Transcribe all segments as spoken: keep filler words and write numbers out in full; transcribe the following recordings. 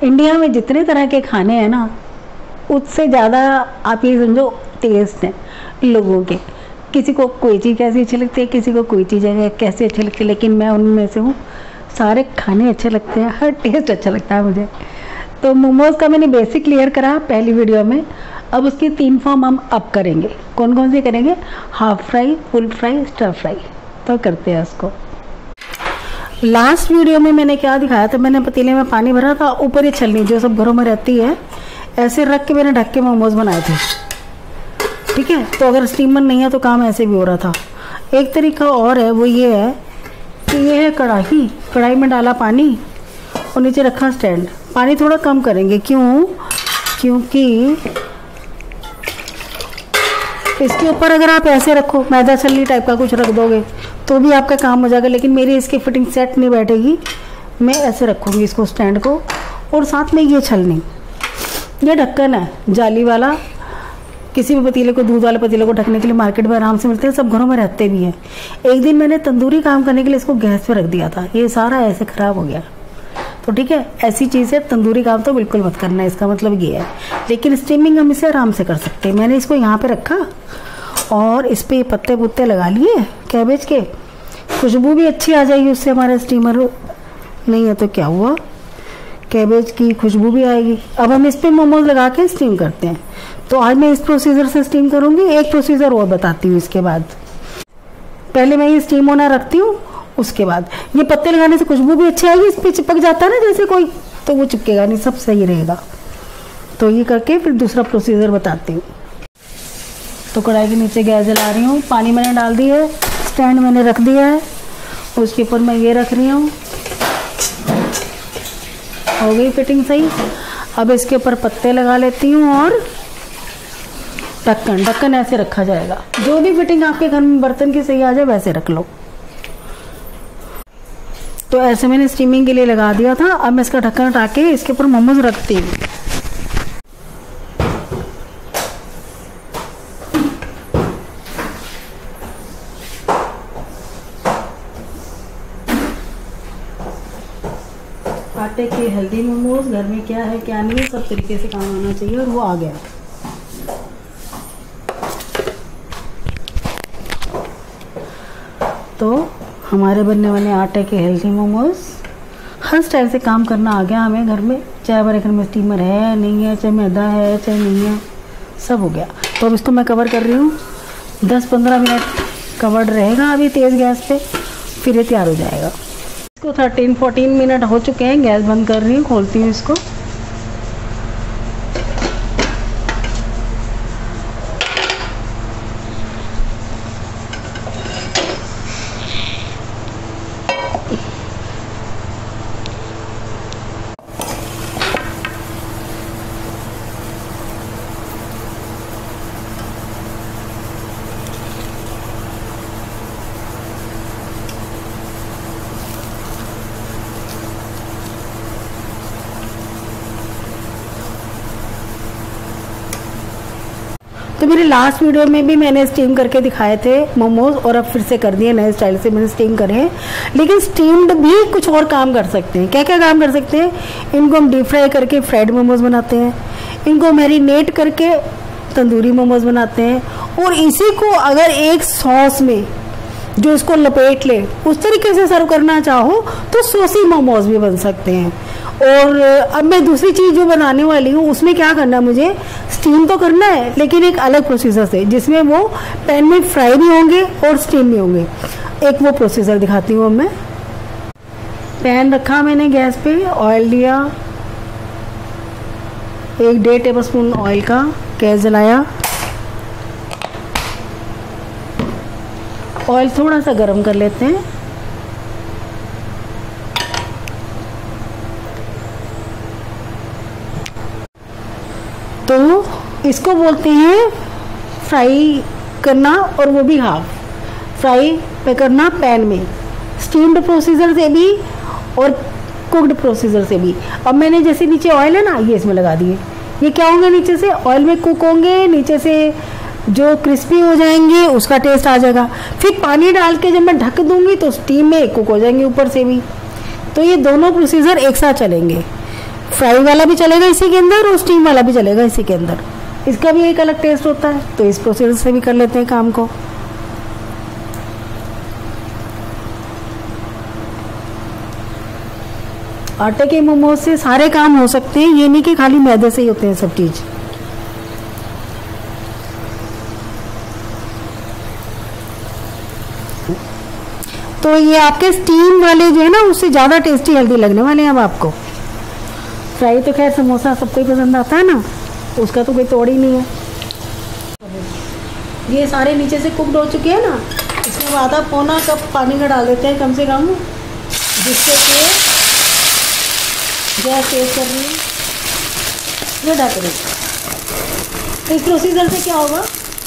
India में जितने तरह के खाने हैं ना, उससे ज़्यादा आप ये समझो टेस्ट हैं लोगों के। किसी को कोई चीज़ कैसी अच्छी लगती है, किसी को कोई चीज़ कैसी अच्छी लगती है, लेकिन मैं उनमें से हूँ। सारे खाने अच्छे लगते हैं, हर टेस्ट अच्छा लगता है मुझे। तो मोमोज़ का मैंने बेसिक क्लियर करा पहली वीडियो में। अब उसकी तीन फॉर्म हम अप करेंगे। कौन कौन से करेंगे? Half fry, full fry, stir fry. तो करते हैं उसको। लास्ट वीडियो में मैंने क्या दिखाया था, मैंने पतीले में पानी भरा था, ऊपर ये छलनी जो सब घरों में रहती है, ऐसे रख के मैंने ढक के मोमोज बनाए थे। ठीक है, तो अगर स्टीमर नहीं है तो काम ऐसे भी हो रहा था। एक तरीका और है, वो ये है कि ये है कढ़ाई, कढ़ाई में डाला पानी और नीचे रखा स्टैंड। पानी थोड़ा कम करेंगे, क्यों? क्योंकि इसके ऊपर अगर आप ऐसे रखो, मैदा छलनी टाइप का कुछ रख दोगे तो भी आपका काम हो जाएगा, लेकिन मेरी इसकी फिटिंग सेट नहीं बैठेगी। मैं ऐसे रखूँगी इसको स्टैंड को, और साथ में ये छलनी, ये ढक्कन है जाली वाला। किसी भी पतीले को, दूध वाले पतीले को ढकने के लिए मार्केट में आराम से मिलते हैं, सब घरों में रहते भी हैं। एक दिन मैंने तंदूरी काम करने के लिए इसको गैस पे रख दिया था, ये सारा ऐसे ख़राब हो गया। तो ठीक है, ऐसी चीज़ है, तंदूरी काम तो बिल्कुल मत करना, इसका मतलब ये है। लेकिन स्टीमिंग हम इसे आराम से कर सकते हैं। मैंने इसको यहाँ पे रखा और इस पर पत्ते पुत्ते लगा लिए कैबेज के, खुशबू भी अच्छी आ जाएगी उससे। हमारा स्टीमर नहीं है तो क्या हुआ, कैबेज की खुशबू भी आएगी। अब हम इस पर मोमोज लगा के स्टीम करते हैं। तो आज मैं इस प्रोसीजर से स्टीम करूँगी। एक प्रोसीजर और बताती हूँ इसके बाद। पहले मैं ये स्टीम होना रखती हूँ, उसके बाद ये पत्ते लगाने से खुशबू भी अच्छी आएगी। इस पर चिपक जाता है ना जैसे कोई, तो वो चिपकेगा नहीं, सब सही रहेगा। तो ये करके फिर दूसरा प्रोसीजर बताती हूँ। तो कढ़ाई के नीचे गैस जला रही हूँ, पानी मैंने डाल दी है, स्टैंड मैंने रख दिया है, उसके ऊपर मैं ये रख रही हूँ। हो गई फिटिंग सही। अब इसके ऊपर पत्ते लगा लेती हूँ और ढक्कन, ढक्कन ऐसे रखा जाएगा। जो भी फिटिंग आपके घर में बर्तन की सही आ जाए वैसे रख लो। तो ऐसे मैंने स्टीमिंग के लिए लगा दिया था। अब मैं इसका ढक्कन हटा के इसके ऊपर मोमोज रखती हूँ। आटे के हेल्दी मोमोज, घर में क्या है क्या नहीं, सब तरीके से काम आना चाहिए, और वो आ गया। तो हमारे बनने वाले आटे के हेल्दी मोमोज, हर स्टाइल से काम करना आ गया हमें घर में। चाहे हमारे घर में स्टीमर है नहीं है, चाहे मैदा है चाहे नहीं है, सब हो गया। तो अब इसको मैं कवर कर रही हूँ, दस पंद्रह मिनट कवर्ड रहेगा अभी तेज़ गैस पे, फिर ये तैयार हो जाएगा। इसको थर्टीन फोर्टीन मिनट हो चुके हैं। गैस बंद कर रही हूँ, खोलती हूँ इसको। तो मेरी लास्ट वीडियो में भी मैंने स्टीम करके दिखाए थे मोमोज, और अब फिर से कर दिए नए स्टाइल से मैंने स्टीम करे हैं। लेकिन स्टीम्ड भी कुछ और काम कर सकते हैं। क्या क्या काम कर सकते हैं? इनको हम डीप फ्राई करके फ्राइड मोमोज बनाते हैं, इनको मैरिनेट करके तंदूरी मोमोज बनाते हैं, और इसी को अगर एक सॉस में जो इसको लपेट ले उस तरीके से सर्व करना चाहो तो सॉसी मोमोज भी बन सकते हैं। और अब मैं दूसरी चीज़ जो बनाने वाली हूँ उसमें क्या करना है, मुझे स्टीम तो करना है लेकिन एक अलग प्रोसीजर से, जिसमें वो पैन में फ्राई भी होंगे और स्टीम भी होंगे। एक वो प्रोसीजर दिखाती हूँ मैं। पैन रखा मैंने गैस पे, ऑयल लिया, एक डेढ़ टेबल स्पून ऑयल का, गैस जलाया, ऑयल थोड़ा सा गर्म कर लेते हैं। तो इसको बोलते हैं फ्राई करना, और वो भी हाफ फ्राई पे करना पैन में, स्टीम्ड प्रोसीजर से भी और कुक्ड प्रोसीजर से भी। अब मैंने जैसे नीचे ऑयल है ना, ये इसमें लगा दिए, ये क्या होंगे, नीचे से ऑयल में कुक होंगे, नीचे से जो क्रिस्पी हो जाएंगे उसका टेस्ट आ जाएगा। फिर पानी डाल के जब मैं ढक दूंगी तो स्टीम में कुक हो जाएंगे ऊपर से भी। तो ये दोनों प्रोसीजर एक साथ चलेंगे। फ्राई वाला भी चलेगा इसी के अंदर और स्टीम वाला भी चलेगा इसी के अंदर। इसका भी एक अलग टेस्ट होता है। तो इस प्रोसीजर से भी कर लेते हैं काम को। आटे के मोमोज से सारे काम हो सकते हैं, ये नहीं कि खाली मैदे से ही होते हैं सब चीज। तो ये आपके स्टीम वाले जो है ना उससे ज़्यादा टेस्टी हेल्दी लगने वाले हैं अब आपको। फ्राई तो खैर समोसा सबको ही पसंद आता है ना, उसका तो कोई तोड़ ही नहीं है। ये सारे नीचे से कुकड हो चुके हैं ना, इसमें आधा पौना कप पानी का डाल देते हैं कम से कम, जिससे कि गैस तेज कर रही है ये ढक रही। इस प्रोसीजर से क्या होगा,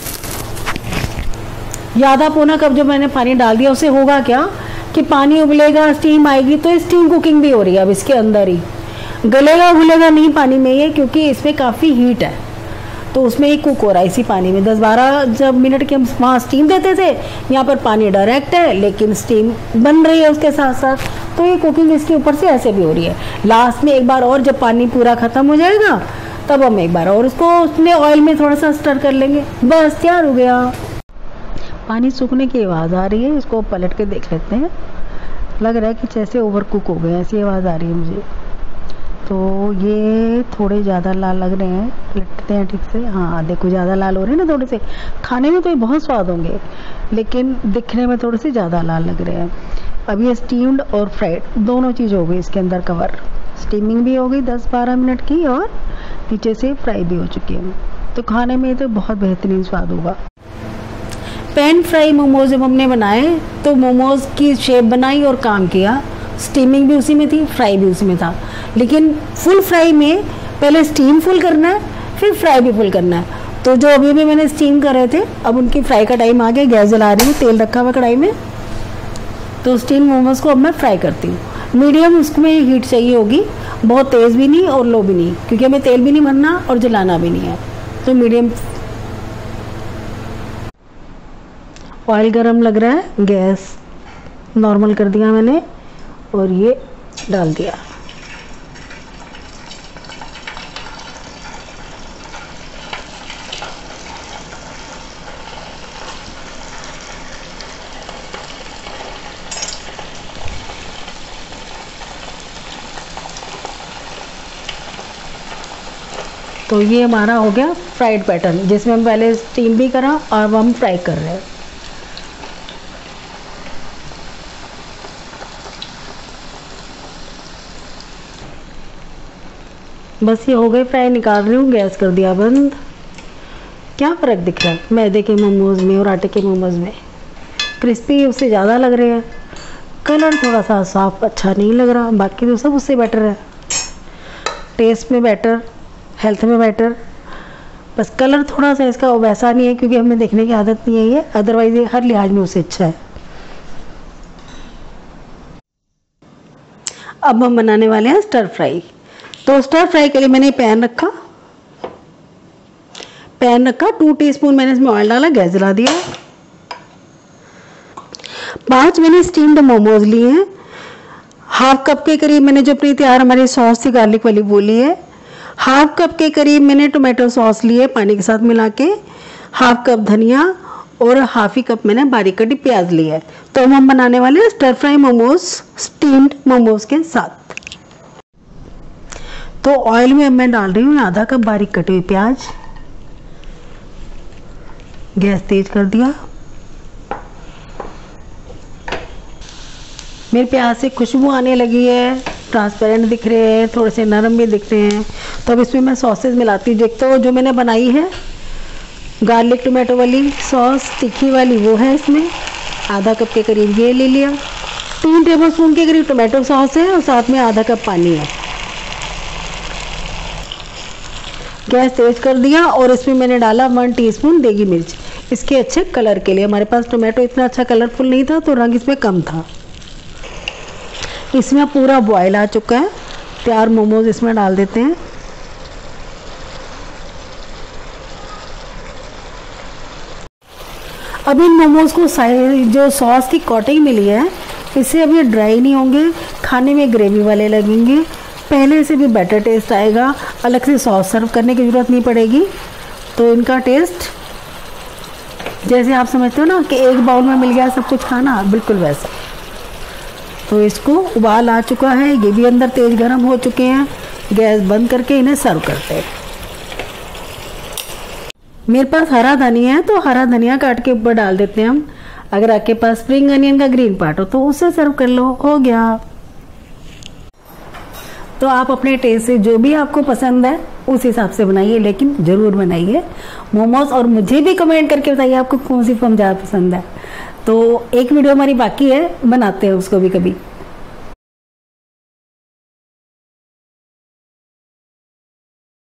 ये आधा पौना कप जो मैंने पानी डाल दिया उससे होगा क्या कि पानी उबलेगा, स्टीम आएगी, तो स्टीम कुकिंग भी हो रही है अब इसके अंदर ही। गलेगा घुलेगा नहीं पानी में ये, क्योंकि इसमें काफ़ी हीट है, तो उसमें ही कुक हो रहा है इसी पानी में। दस बारह जब मिनट के हम वहाँ स्टीम देते थे, यहाँ पर पानी डायरेक्ट है लेकिन स्टीम बन रही है उसके साथ साथ, तो ये कुकिंग इसके ऊपर से ऐसे भी हो रही है। लास्ट में एक बार और जब पानी पूरा ख़त्म हो जाएगा तब हम एक बार और उसको उसमें ऑयल में थोड़ा सा स्टर कर लेंगे, बस तैयार हो गया। पानी सूखने की आवाज़ आ रही है, इसको पलट के देख लेते हैं। लग रहा है कि जैसे ओवर कुक हो गए ऐसी आवाज़ आ रही है मुझे। तो ये थोड़े ज़्यादा लाल लग रहे हैं, पलटते हैं ठीक से। हाँ देखो ज़्यादा लाल हो रहे हैं ना थोड़े से। खाने में तो ये बहुत स्वाद होंगे लेकिन दिखने में थोड़े से ज़्यादा लाल लग रहे हैं। अब ये स्टीम्ड और फ्राइड दोनों चीज़ हो गई इसके अंदर कवर। स्टीमिंग भी हो गई दस बारह मिनट की और नीचे से फ्राई भी हो चुकी है, तो खाने में तो बहुत बेहतरीन स्वाद होगा। पैन फ्राई मोमोज जब हमने बनाए तो मोमोज की शेप बनाई और काम किया। स्टीमिंग भी उसी में थी, फ्राई भी उसी में था, लेकिन फुल फ्राई में पहले स्टीम फुल करना है फिर फ्राई भी फुल करना है। तो जो अभी भी मैंने स्टीम कर रहे थे, अब उनकी फ्राई का टाइम आ गया। गैस जला रही हूँ, तेल रखा हुआ कढ़ाई में, तो स्टीम मोमोज को अब मैं फ्राई करती हूँ। मीडियम उसमें हीट चाहिए होगी, बहुत तेज़ भी नहीं और लो भी नहीं, क्योंकि हमें तेल भी नहीं भरना और जलाना भी नहीं है, तो मीडियम। ऑयल गरम लग रहा है, गैस नॉर्मल कर दिया मैंने और ये डाल दिया। तो ये हमारा हो गया फ्राइड पैटर्न, जिसमें हम पहले स्टीम भी करा और अब हम फ्राई कर रहे हैं। बस ये हो गए फ्राई, निकाल रही हूँ, गैस कर दिया बंद। क्या फ़र्क दिख रहा है मैदे के मोमोज में और आटे के मोमोज में? क्रिस्पी उससे ज़्यादा लग रहे हैं, कलर थोड़ा सा साफ अच्छा नहीं लग रहा, बाकी तो सब उससे बेटर है। टेस्ट में बेटर, हेल्थ में बेटर, बस कलर थोड़ा सा इसका वैसा नहीं है क्योंकि हमें देखने की आदत नहीं है ये, अदरवाइज ये हर लिहाज में उससे अच्छा है। अब हम बनाने वाले हैं स्टर फ्राई। तो स्टर फ्राई के लिए मैंने पैन रखा पैन रखा टू टीस्पून मैंने इसमें ऑयल डाला, गैस जला दिया। पांच मैंने स्टीम्ड मोमोज लिए हैं। हाफ कप के करीब मैंने जो अपनी तैयार हमारी सॉस थी गार्लिक वाली वो ली है। हाफ कप के करीब मैंने टोमेटो सॉस ली है पानी के साथ मिला के। हाफ कप धनिया और हाफ ही कप मैंने बारीक कटी प्याज ली है। तो हम बनाने वाले हैं stir fry momos steamed momos के साथ। तो ऑयल में मैं डाल रही हूँ आधा कप बारीक कटी हुई प्याज। गैस तेज कर दिया। मेरे प्याज से खुशबू आने लगी है, ट्रांसपेरेंट दिख रहे हैं, थोड़े से नरम भी दिख रहे हैं। तो अब इसमें मैं सॉसेज मिलाती हूँ। देखते हो जो मैंने बनाई है गार्लिक टोमेटो वाली सॉस तीखी वाली, वो है इसमें आधा कप के करीब ये ले लिया। तीन टेबल स्पून के करीब टोमेटो सॉस है और साथ में आधा कप पानी है। गैस तेज कर दिया और इसमें मैंने डाला वन टीस्पून देगी मिर्च, इसके अच्छे कलर के लिए। हमारे पास टोमेटो इतना अच्छा कलरफुल नहीं था तो रंग इसमें कम था। इसमें पूरा बॉयल आ चुका है, तैयार मोमोज इसमें डाल देते हैं। अब इन मोमोज को जो सॉस की कोटिंग मिली है इससे अब ये ड्राई नहीं होंगे, खाने में ग्रेवी वाले लगेंगे। पहले से भी बेटर टेस्ट आएगा, अलग से सॉस सर्व करने की ज़रूरत नहीं पड़ेगी। तो इनका टेस्ट जैसे आप समझते हो ना कि एक बाउल में मिल गया सब कुछ खाना, बिल्कुल वैसा। तो इसको उबाल आ चुका है, ये भी अंदर तेज गर्म हो चुके हैं। गैस बंद करके इन्हें सर्व करते हैं। मेरे पास हरा धनिया है तो हरा धनिया काट के ऊपर डाल देते हैं हम। अगर आपके पास स्प्रिंग अनियन का ग्रीन पार्ट हो तो उससे सर्व कर लो, हो गया। तो आप अपने टेस्ट से जो भी आपको पसंद है उस हिसाब से बनाइए, लेकिन ज़रूर बनाइए मोमोज, और मुझे भी कमेंट करके बताइए आपको कौन सी फॉर्म ज़्यादा पसंद है। तो एक वीडियो हमारी बाकी है, बनाते हैं उसको भी कभी।